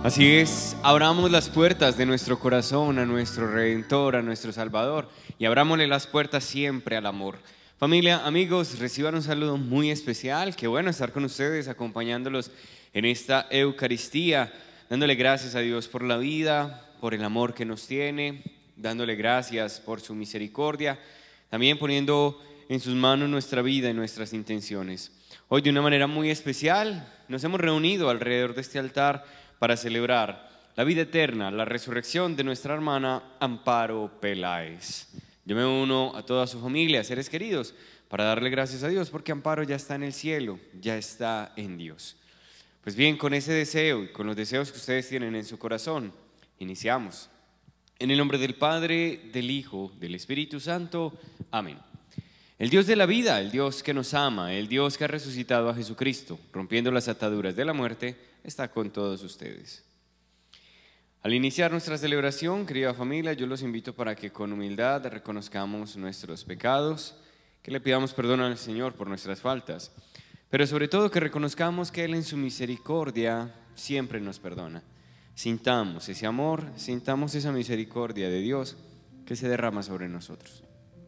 Así es, abramos las puertas de nuestro corazón a nuestro Redentor, a nuestro Salvador, y abrámosle las puertas siempre al amor. Familia, amigos, reciban un saludo muy especial. Qué bueno estar con ustedes, acompañándolos en esta Eucaristía, dándole gracias a Dios por la vida, por el amor que nos tiene, dándole gracias por su misericordia, también poniendo en sus manos nuestra vida y nuestras intenciones. Hoy, de una manera muy especial, nos hemos reunido alrededor de este altar para celebrar la vida eterna, la resurrección de nuestra hermana Amparo Peláez. Yo me uno a toda su familia, seres queridos, para darle gracias a Dios, porque Amparo ya está en el cielo, ya está en Dios. Pues bien, con ese deseo y con los deseos que ustedes tienen en su corazón, iniciamos. En el nombre del Padre, del Hijo, del Espíritu Santo. Amén. El Dios de la vida, el Dios que nos ama, el Dios que ha resucitado a Jesucristo, rompiendo las ataduras de la muerte, está con todos ustedes. Al iniciar nuestra celebración, querida familia, yo los invito para que con humildad reconozcamos nuestros pecados, que le pidamos perdón al Señor por nuestras faltas, pero sobre todo que reconozcamos que Él en su misericordia siempre nos perdona. Sintamos ese amor, sintamos esa misericordia de Dios que se derrama sobre nosotros.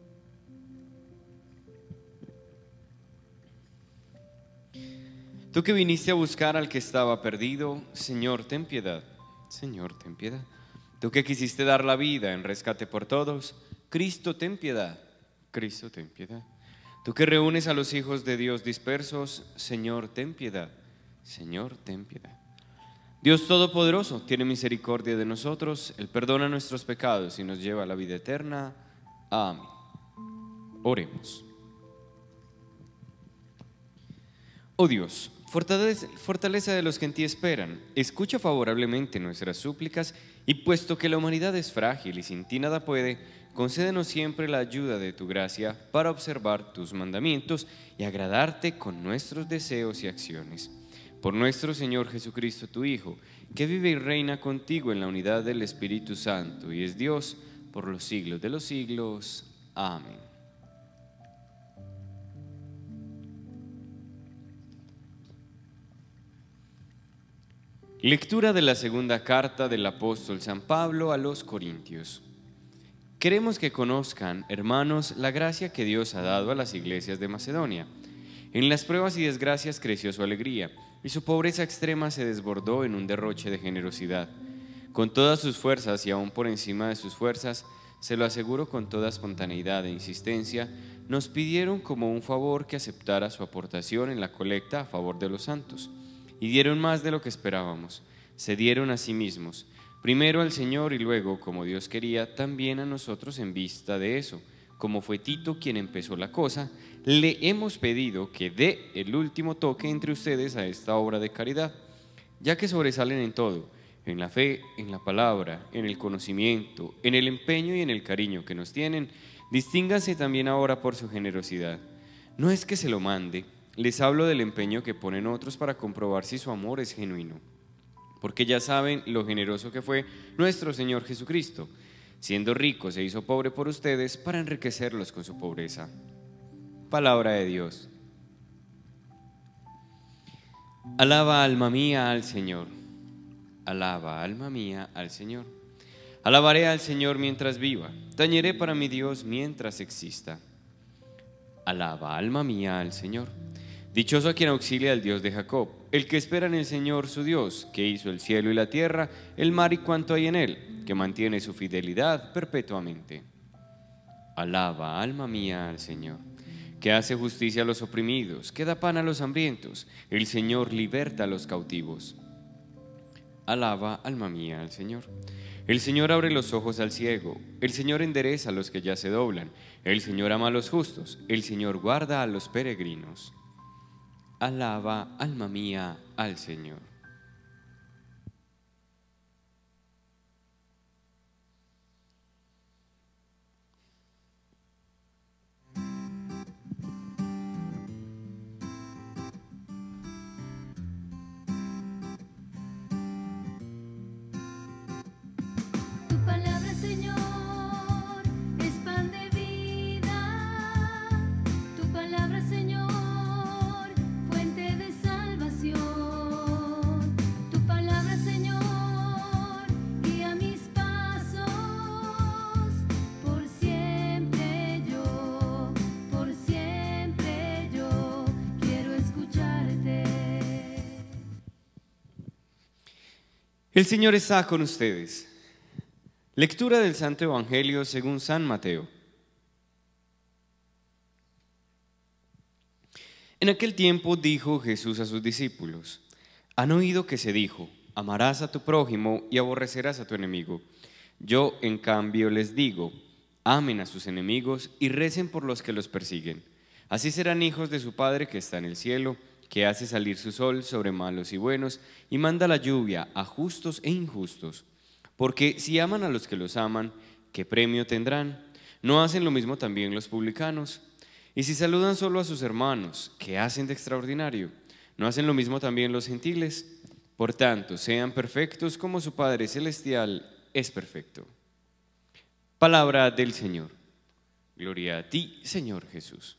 Tú que viniste a buscar al que estaba perdido, Señor, ten piedad. Señor, ten piedad. Tú que quisiste dar la vida en rescate por todos, Cristo, ten piedad. Cristo, ten piedad. Tú que reúnes a los hijos de Dios dispersos, Señor, ten piedad. Señor, ten piedad. Dios Todopoderoso, tiene misericordia de nosotros, Él perdona nuestros pecados y nos lleva a la vida eterna. Amén. Oremos. Oh Dios, fortaleza de los que en ti esperan, escucha favorablemente nuestras súplicas y puesto que la humanidad es frágil y sin ti nada puede, concédenos siempre la ayuda de tu gracia para observar tus mandamientos y agradarte con nuestros deseos y acciones. Por nuestro Señor Jesucristo, tu Hijo, que vive y reina contigo en la unidad del Espíritu Santo y es Dios por los siglos de los siglos. Amén. Lectura de la segunda carta del apóstol San Pablo a los Corintios. Queremos que conozcan, hermanos, la gracia que Dios ha dado a las iglesias de Macedonia. En las pruebas y desgracias creció su alegría, y su pobreza extrema se desbordó en un derroche de generosidad. Con todas sus fuerzas y aún por encima de sus fuerzas, se lo aseguro con toda espontaneidad e insistencia, nos pidieron como un favor que aceptara su aportación en la colecta a favor de los santos. Y dieron más de lo que esperábamos, se dieron a sí mismos, primero al Señor y luego, como Dios quería, también a nosotros en vista de eso. Como fue Tito quien empezó la cosa, le hemos pedido que dé el último toque entre ustedes a esta obra de caridad, ya que sobresalen en todo, en la fe, en la palabra, en el conocimiento, en el empeño y en el cariño que nos tienen, distínganse también ahora por su generosidad. No es que se lo mande, les hablo del empeño que ponen otros para comprobar si su amor es genuino, porque ya saben lo generoso que fue nuestro Señor Jesucristo. Siendo rico se hizo pobre por ustedes para enriquecerlos con su pobreza. Palabra de Dios. Alaba alma mía al Señor. Alaba alma mía al Señor. Alabaré al Señor mientras viva. Tañeré para mi Dios mientras exista. Alaba alma mía al Señor. Dichoso a quien auxilia al Dios de Jacob, el que espera en el Señor su Dios, que hizo el cielo y la tierra, el mar y cuanto hay en él, que mantiene su fidelidad perpetuamente. Alaba, alma mía, al Señor, que hace justicia a los oprimidos, que da pan a los hambrientos, el Señor liberta a los cautivos. Alaba, alma mía, al Señor. El Señor abre los ojos al ciego, el Señor endereza a los que ya se doblan, el Señor ama a los justos, el Señor guarda a los peregrinos. Alaba, alma mía, al Señor. Tu palabra, Señor, es pan de vida. Tu palabra, Señor, fuente de salvación. El Señor está con ustedes. Lectura del Santo Evangelio según San Mateo. En aquel tiempo dijo Jesús a sus discípulos: han oído que se dijo, amarás a tu prójimo y aborrecerás a tu enemigo. Yo, en cambio, les digo, amen a sus enemigos y recen por los que los persiguen. Así serán hijos de su Padre que está en el cielo, que hace salir su sol sobre malos y buenos y manda la lluvia a justos e injustos. Porque si aman a los que los aman, ¿qué premio tendrán? ¿No hacen lo mismo también los publicanos? Y si saludan solo a sus hermanos, ¿qué hacen de extraordinario? ¿No hacen lo mismo también los gentiles? Por tanto, sean perfectos como su Padre Celestial es perfecto. Palabra del Señor. Gloria a ti, Señor Jesús.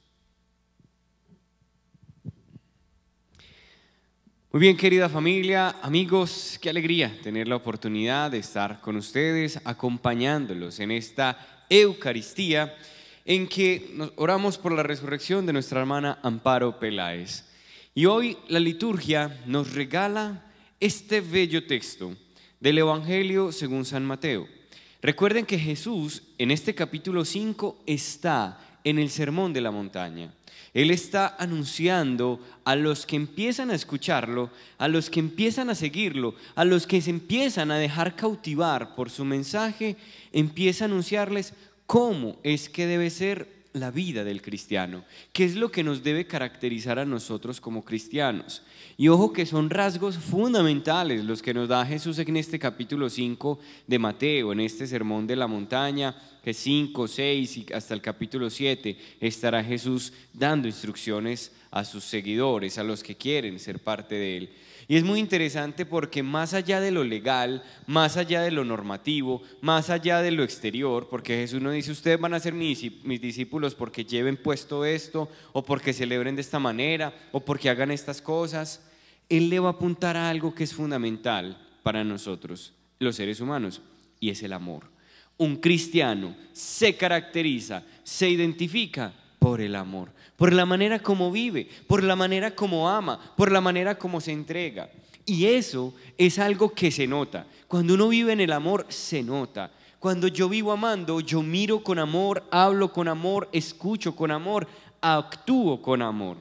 Muy bien, querida familia, amigos, qué alegría tener la oportunidad de estar con ustedes, acompañándolos en esta Eucaristía en que nos oramos por la resurrección de nuestra hermana Amparo Peláez. Y hoy la liturgia nos regala este bello texto del Evangelio según San Mateo. Recuerden que Jesús en este capítulo 5 está en el Sermón de la Montaña. Él está anunciando a los que empiezan a escucharlo, a los que empiezan a seguirlo, a los que se empiezan a dejar cautivar por su mensaje, empieza a anunciarles cómo es que debe ser la vida del cristiano, qué es lo que nos debe caracterizar a nosotros como cristianos. Y ojo que son rasgos fundamentales los que nos da Jesús en este capítulo 5 de Mateo, en este sermón de la montaña, que 5, 6 y hasta el capítulo 7 estará Jesús dando instrucciones a sus seguidores, a los que quieren ser parte de él. Y es muy interesante porque más allá de lo legal, más allá de lo normativo, más allá de lo exterior, porque Jesús no dice ustedes van a ser mis discípulos porque lleven puesto esto, o porque celebren de esta manera, o porque hagan estas cosas. Él le va a apuntar a algo que es fundamental para nosotros, los seres humanos, y es el amor. Un cristiano se caracteriza, se identifica por el amor, por la manera como vive, por la manera como ama, por la manera como se entrega. Y eso es algo que se nota. Cuando uno vive en el amor, se nota. Cuando yo vivo amando, yo miro con amor, hablo con amor, escucho con amor, actúo con amor.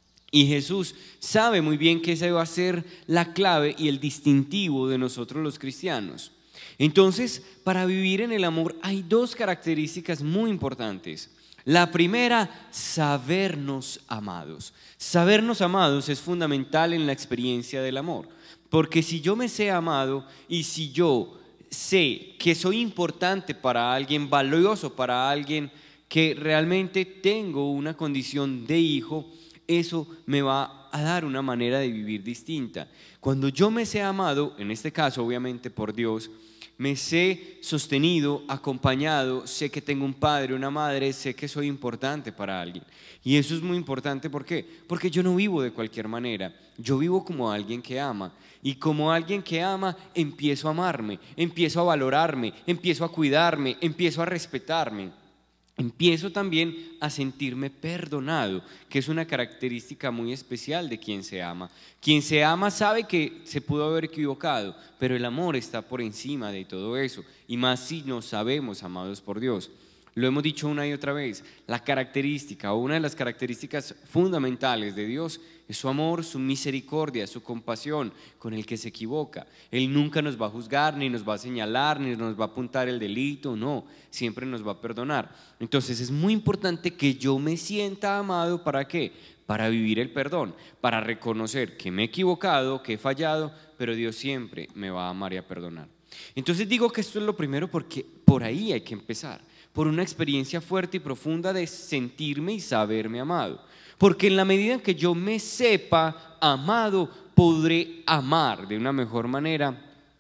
Y Jesús sabe muy bien que esa va a ser la clave y el distintivo de nosotros los cristianos. Entonces, para vivir en el amor hay dos características muy importantes. La primera, sabernos amados. Sabernos amados es fundamental en la experiencia del amor, porque si yo me sé amado y si yo sé que soy importante para alguien, valioso para alguien, que realmente tengo una condición de hijo, eso me va a dar una manera de vivir distinta. Cuando yo me sé amado, en este caso obviamente por Dios, me sé sostenido, acompañado, sé que tengo un padre, una madre, sé que soy importante para alguien. Y eso es muy importante, ¿por qué? Porque yo no vivo de cualquier manera, yo vivo como alguien que ama. Y como alguien que ama, empiezo a amarme, empiezo a valorarme, empiezo a cuidarme, empiezo a respetarme. Empiezo también a sentirme perdonado, que es una característica muy especial de quien se ama. Quien se ama sabe que se pudo haber equivocado, pero el amor está por encima de todo eso, y más si nos sabemos amados por Dios. Lo hemos dicho una y otra vez, la característica o una de las características fundamentales de Dios es su amor, su misericordia, su compasión con el que se equivoca. Él nunca nos va a juzgar, ni nos va a señalar, ni nos va a apuntar el delito, no, siempre nos va a perdonar. Entonces es muy importante que yo me sienta amado, ¿para qué? Para vivir el perdón, para reconocer que me he equivocado, que he fallado, pero Dios siempre me va a amar y a perdonar. Entonces digo que esto es lo primero porque por ahí hay que empezar, por una experiencia fuerte y profunda de sentirme y saberme amado. Porque en la medida en que yo me sepa amado, podré amar de una mejor manera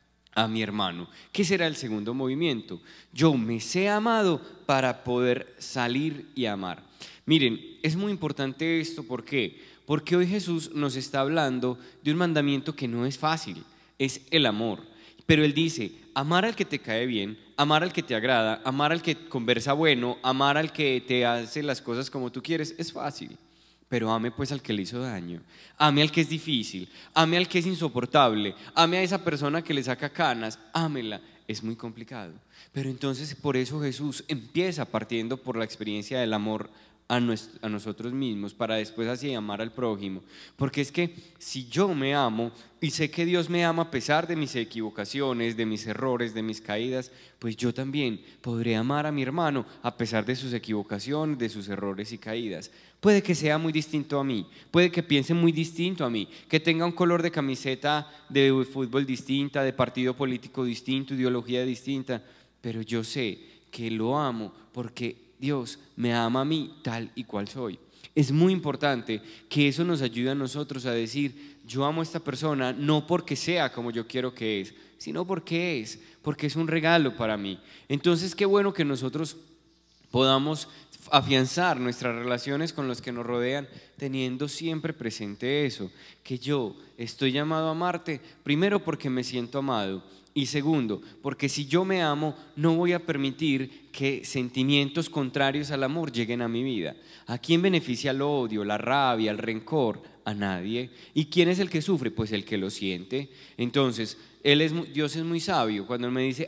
a mi hermano. ¿Qué será el segundo movimiento? Yo me sé amado para poder salir y amar. Miren, es muy importante esto, ¿por qué? Porque hoy Jesús nos está hablando de un mandamiento que no es fácil, es el amor. Pero Él dice, amar al que te cae bien, amar al que te agrada, amar al que conversa bueno, amar al que te hace las cosas como tú quieres, es fácil. Pero ame pues al que le hizo daño, ame al que es difícil, ame al que es insoportable, ame a esa persona que le saca canas, ámela. Es muy complicado, pero entonces por eso Jesús empieza partiendo por la experiencia del amor a nosotros mismos, para después así amar al prójimo. Porque es que si yo me amo y sé que Dios me ama a pesar de mis equivocaciones, de mis errores, de mis caídas, pues yo también podré amar a mi hermano a pesar de sus equivocaciones, de sus errores y caídas. Puede que sea muy distinto a mí, puede que piense muy distinto a mí, que tenga un color de camiseta de fútbol distinta, de partido político distinto, ideología distinta, pero yo sé que lo amo porque Dios me ama a mí tal y cual soy. Es muy importante que eso nos ayude a nosotros a decir, yo amo a esta persona no porque sea como yo quiero que es, sino porque es un regalo para mí. Entonces qué bueno que nosotros podamos afianzar nuestras relaciones con los que nos rodean, teniendo siempre presente eso, que yo estoy llamado a amarte, primero porque me siento amado, y segundo, porque si yo me amo, no voy a permitir que sentimientos contrarios al amor lleguen a mi vida. ¿A quién beneficia el odio, la rabia, el rencor? A nadie. ¿Y quién es el que sufre? Pues el que lo siente. Entonces, Dios es muy sabio cuando Él me dice,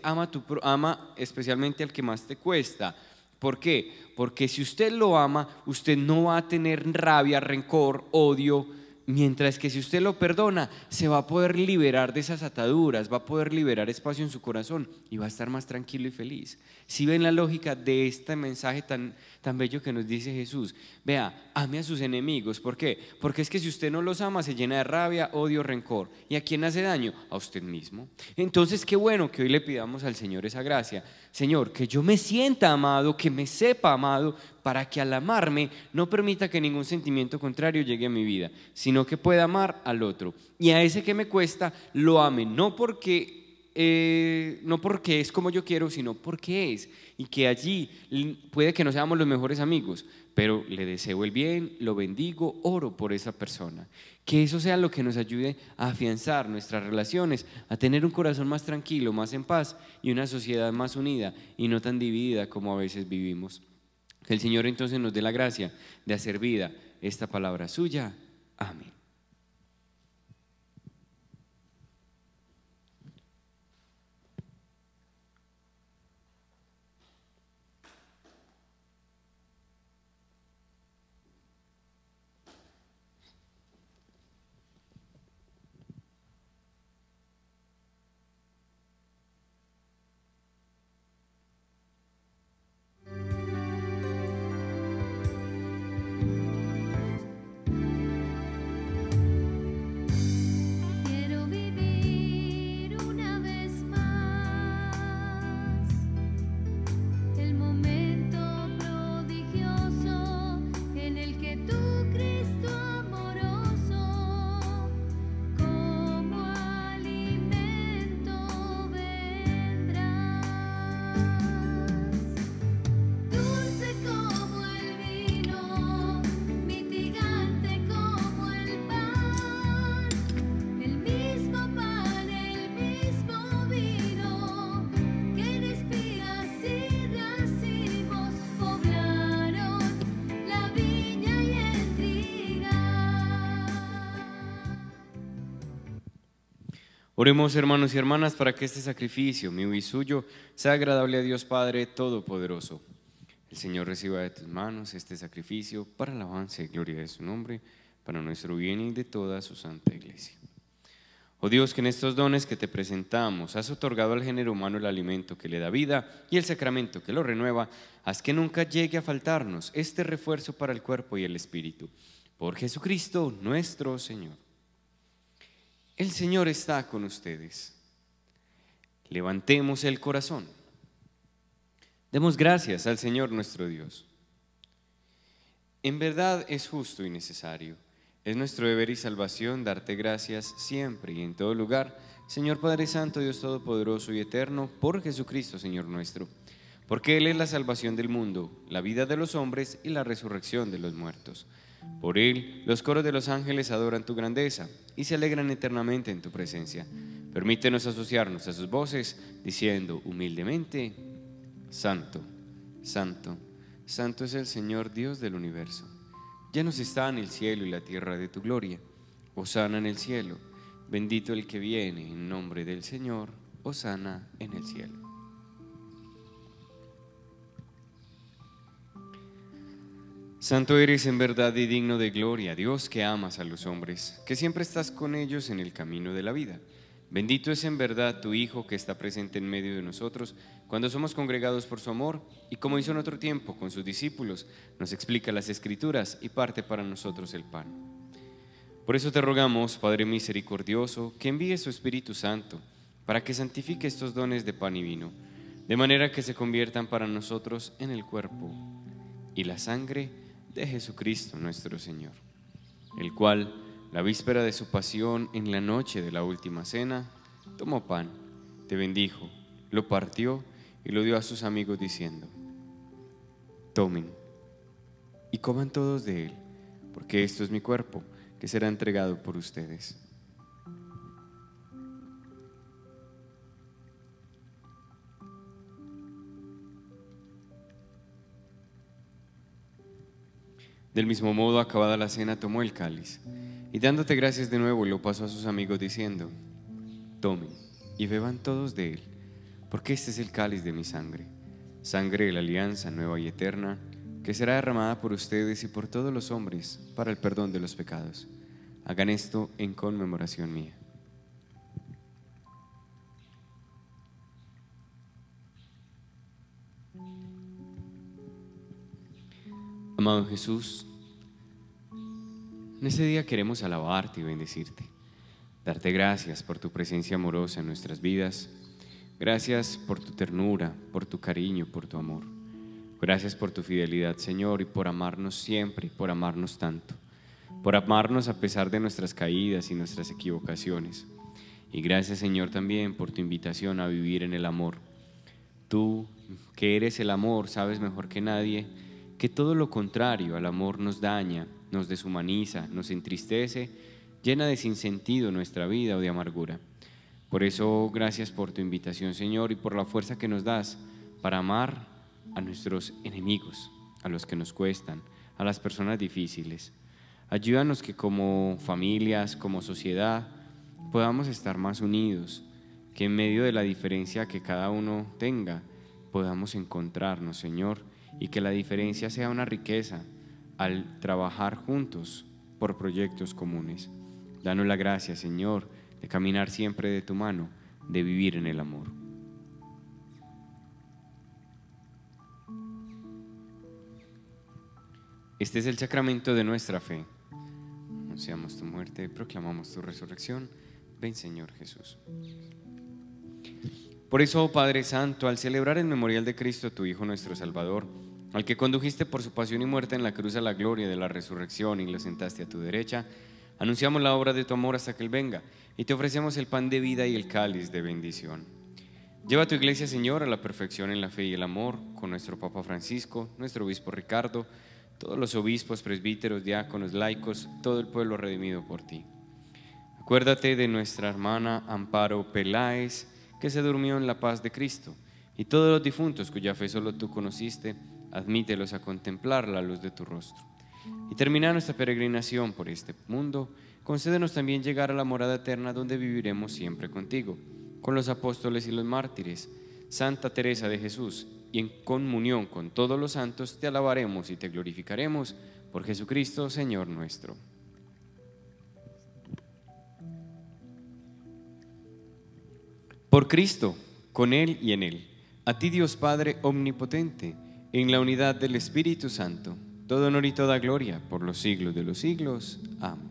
ama especialmente al que más te cuesta. ¿Por qué? Porque si usted lo ama, usted no va a tener rabia, rencor, odio, mientras que si usted lo perdona, se va a poder liberar de esas ataduras, va a poder liberar espacio en su corazón y va a estar más tranquilo y feliz. Si ven la lógica de este mensaje tan bello que nos dice Jesús, vea, ame a sus enemigos. ¿Por qué? Porque es que si usted no los ama, se llena de rabia, odio, rencor. ¿Y a quién hace daño? A usted mismo. Entonces qué bueno que hoy le pidamos al Señor esa gracia. Señor, que yo me sienta amado, que me sepa amado, para que al amarme no permita que ningún sentimiento contrario llegue a mi vida, sino que pueda amar al otro. Y a ese que me cuesta, lo ame, no porque es como yo quiero, sino porque es. Y que allí puede que no seamos los mejores amigos, pero le deseo el bien, lo bendigo, oro por esa persona. Que eso sea lo que nos ayude a afianzar nuestras relaciones, a tener un corazón más tranquilo, más en paz y una sociedad más unida y no tan dividida como a veces vivimos. Que el Señor entonces nos dé la gracia de hacer vida esta palabra suya. Amén. Quiero vivir una vez más el momento prodigioso en el que tu Cristo amoroso como alimento vendrás, dulce como el vino, mitigante como el pan, el mismo pan, el mismo vino, que en espigas y racimos poblaron la viña y el trigal. Oremos, hermanos y hermanas, para que este sacrificio mío y suyo sea agradable a Dios Padre Todopoderoso. El Señor reciba de tus manos este sacrificio para alabanza y gloria de su nombre, para nuestro bien y de toda su santa iglesia. Oh Dios, que en estos dones que te presentamos has otorgado al género humano el alimento que le da vida y el sacramento que lo renueva, haz que nunca llegue a faltarnos este refuerzo para el cuerpo y el espíritu. Por Jesucristo nuestro Señor. El Señor está con ustedes. Levantemos el corazón. Demos gracias al Señor nuestro Dios. En verdad es justo y necesario. Es nuestro deber y salvación darte gracias siempre y en todo lugar, Señor Padre Santo, Dios Todopoderoso y Eterno, por Jesucristo, Señor nuestro. Porque Él es la salvación del mundo, la vida de los hombres y la resurrección de los muertos. Por Él, los coros de los ángeles adoran tu grandeza y se alegran eternamente en tu presencia. Permítenos asociarnos a sus voces, diciendo humildemente: Santo, Santo, Santo es el Señor Dios del universo. Llenos están el cielo y la tierra de tu gloria. Hosana en el cielo. Bendito el que viene en nombre del Señor. Hosana en el cielo. Santo eres en verdad y digno de gloria, Dios que amas a los hombres, que siempre estás con ellos en el camino de la vida. Bendito es en verdad tu Hijo que está presente en medio de nosotros cuando somos congregados por su amor y como hizo en otro tiempo con sus discípulos, nos explica las Escrituras y parte para nosotros el pan. Por eso te rogamos, Padre misericordioso, que envíe su Espíritu Santo para que santifique estos dones de pan y vino, de manera que se conviertan para nosotros en el cuerpo y la sangre de Jesucristo nuestro Señor, el cual, la víspera de su pasión, en la noche de la última cena, tomó pan, te bendijo, lo partió y lo dio a sus amigos diciendo: tomen y coman todos de él, porque esto es mi cuerpo, que será entregado por ustedes. Del mismo modo, acabada la cena, tomó el cáliz y dándote gracias de nuevo, lo pasó a sus amigos diciendo: tomen y beban todos de él, porque este es el cáliz de mi sangre, sangre de la alianza nueva y eterna, que será derramada por ustedes y por todos los hombres para el perdón de los pecados. Hagan esto en conmemoración mía. Amado Jesús, en este día queremos alabarte y bendecirte, darte gracias por tu presencia amorosa en nuestras vidas, gracias por tu ternura, por tu cariño, por tu amor. Gracias por tu fidelidad, Señor, y por amarnos siempre, por amarnos tanto, por amarnos a pesar de nuestras caídas y nuestras equivocaciones. Y gracias, Señor, también por tu invitación a vivir en el amor. Tú, que eres el amor, sabes mejor que nadie que todo lo contrario al amor nos daña, nos deshumaniza, nos entristece, llena de sinsentido nuestra vida o de amargura. Por eso, gracias por tu invitación, Señor, y por la fuerza que nos das para amar a nuestros enemigos, a los que nos cuestan, a las personas difíciles. Ayúdanos que como familias, como sociedad, podamos estar más unidos, que en medio de la diferencia que cada uno tenga, podamos encontrarnos, Señor, y que la diferencia sea una riqueza al trabajar juntos por proyectos comunes. Danos la gracia, Señor, de caminar siempre de tu mano, de vivir en el amor. Este es el sacramento de nuestra fe. Anunciamos tu muerte, proclamamos tu resurrección. Ven, Señor Jesús. Por eso, oh Padre Santo, al celebrar el memorial de Cristo, tu Hijo nuestro Salvador, al que condujiste por su pasión y muerte en la cruz a la gloria de la resurrección y lo sentaste a tu derecha, anunciamos la obra de tu amor hasta que Él venga y te ofrecemos el pan de vida y el cáliz de bendición. Lleva a tu iglesia, Señor, a la perfección en la fe y el amor, con nuestro Papa Francisco, nuestro obispo Ricardo, todos los obispos, presbíteros, diáconos, laicos, todo el pueblo redimido por ti. Acuérdate de nuestra hermana Amparo Peláez, que se durmió en la paz de Cristo, y todos los difuntos cuya fe solo tú conociste, admítelos a contemplar la luz de tu rostro. Y termina nuestra peregrinación por este mundo, concédenos también llegar a la morada eterna donde viviremos siempre contigo, con los apóstoles y los mártires, Santa Teresa de Jesús, y en comunión con todos los santos te alabaremos y te glorificaremos por Jesucristo, Señor nuestro. Por Cristo, con Él y en Él, a ti Dios Padre omnipotente, en la unidad del Espíritu Santo, todo honor y toda gloria por los siglos de los siglos. Amén.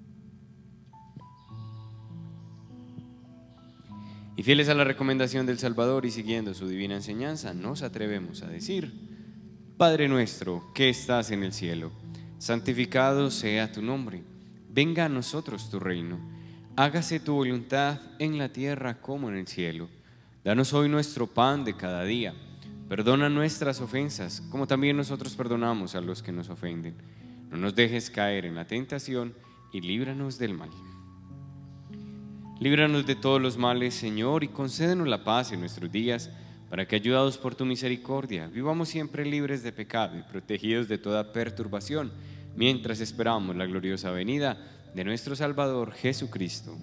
Y fieles a la recomendación del Salvador y siguiendo su divina enseñanza, nos atrevemos a decir: Padre nuestro que estás en el cielo, santificado sea tu nombre, venga a nosotros tu reino, hágase tu voluntad en la tierra como en el cielo. Danos hoy nuestro pan de cada día, perdona nuestras ofensas como también nosotros perdonamos a los que nos ofenden. No nos dejes caer en la tentación y líbranos del mal. Líbranos de todos los males, Señor, y concédenos la paz en nuestros días, para que, ayudados por tu misericordia, vivamos siempre libres de pecado y protegidos de toda perturbación, mientras esperamos la gloriosa venida de nuestro Salvador Jesucristo.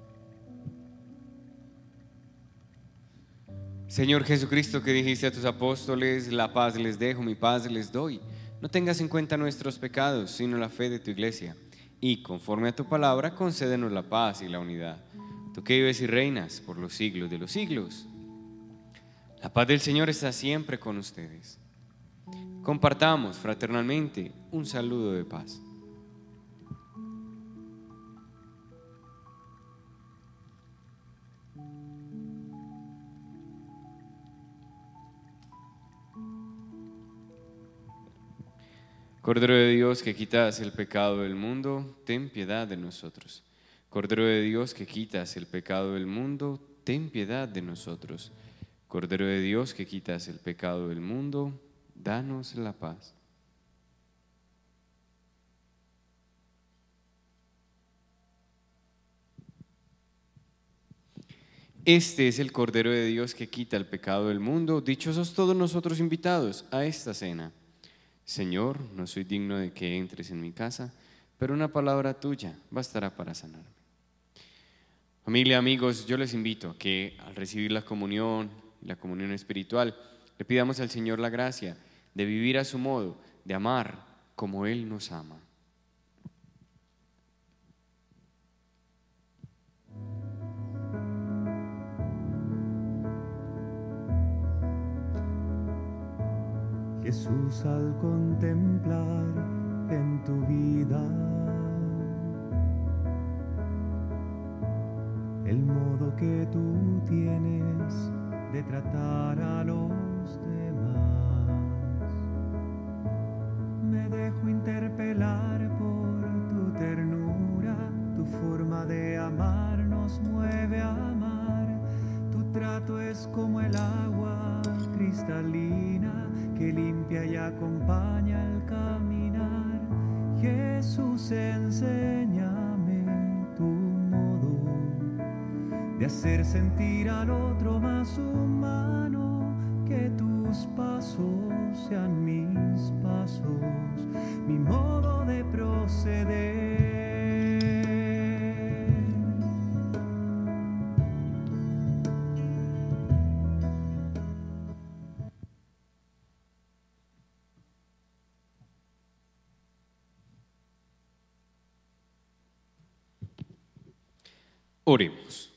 Señor Jesucristo, que dijiste a tus apóstoles: la paz les dejo, mi paz les doy. No tengas en cuenta nuestros pecados, sino la fe de tu iglesia. Y conforme a tu palabra, concédenos la paz y la unidad. Tú que vives y reinas por los siglos de los siglos. La paz del Señor está siempre con ustedes. Compartamos fraternalmente un saludo de paz. Cordero de Dios, que quitas el pecado del mundo, ten piedad de nosotros. Cordero de Dios, que quitas el pecado del mundo, ten piedad de nosotros. Cordero de Dios, que quitas el pecado del mundo, danos la paz. Este es el Cordero de Dios que quita el pecado del mundo. Dichosos todos nosotros invitados a esta cena. Señor, no soy digno de que entres en mi casa, pero una palabra tuya bastará para sanarme. Familia, amigos, yo les invito a que al recibir la comunión espiritual, le pidamos al Señor la gracia de vivir a su modo, de amar como Él nos ama. Jesús, al contemplar en tu vida el modo que tú tienes de tratar a los demás, me dejo interpelar por tu ternura. Tu forma de amar nos mueve a amar. Tu trato es como el agua cristalina que limpia y acompaña al caminar. Jesús, enséñame tu modo de hacer sentir al otro más humano, que tus pasos sean mis pasos, mi modo de proceder. Oremos.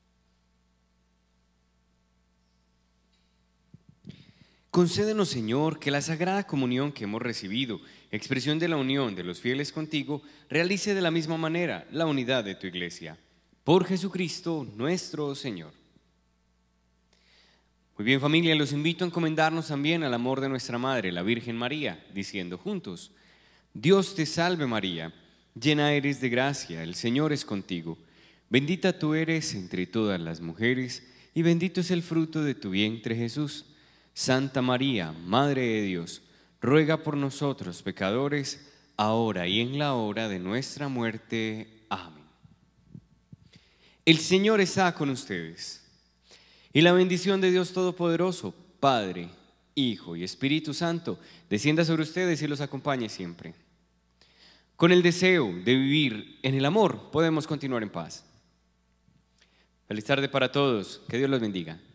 Concédenos, Señor, que la Sagrada Comunión que hemos recibido, expresión de la unión de los fieles contigo, realice de la misma manera la unidad de tu Iglesia. Por Jesucristo nuestro Señor. Muy bien, familia, los invito a encomendarnos también al amor de nuestra Madre, la Virgen María, diciendo juntos: Dios te salve María, llena eres de gracia, el Señor es contigo. Bendita tú eres entre todas las mujeres, y bendito es el fruto de tu vientre, Jesús. Santa María, Madre de Dios, ruega por nosotros pecadores, ahora y en la hora de nuestra muerte. Amén. El Señor está con ustedes. Y la bendición de Dios Todopoderoso, Padre, Hijo y Espíritu Santo, descienda sobre ustedes y los acompañe siempre. Con el deseo de vivir en el amor, podemos continuar en paz. Feliz tarde para todos. Que Dios los bendiga.